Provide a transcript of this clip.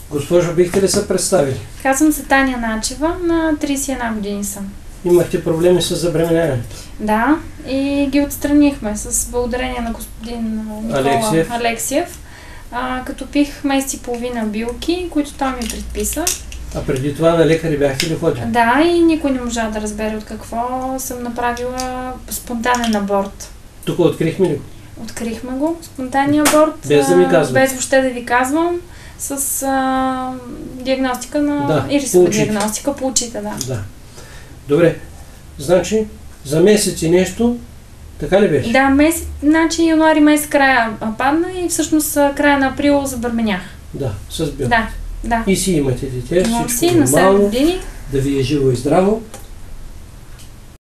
Госпожо, бихте ли се представили? Казвам се Таня Начева, на 31 години съм. Имахте проблеми с забременяването? Да, и ги отстранихме с благодарение на господин Никола Алексиев. Като пих месец и половина билки, които той ми предписа. А преди това на лекари бяхте ли ходили? Да, и никой не можа да разбере от какво съм направила спонтанен аборт. Тук открихме ли го? Открихме го, спонтанния аборт. Без да ми казвам. Без въобще да ви казвам. С диагностика на ирисова диагностика по очите, да. Добре. Значи, за месец и нещо, така ли беше? Да, месец, значи януари месец края падна и всъщност края на април забременях. Да, с бил. Да. И си имате дете, имам всичко си, нормално, на 7 години. да ви е живо и здраво.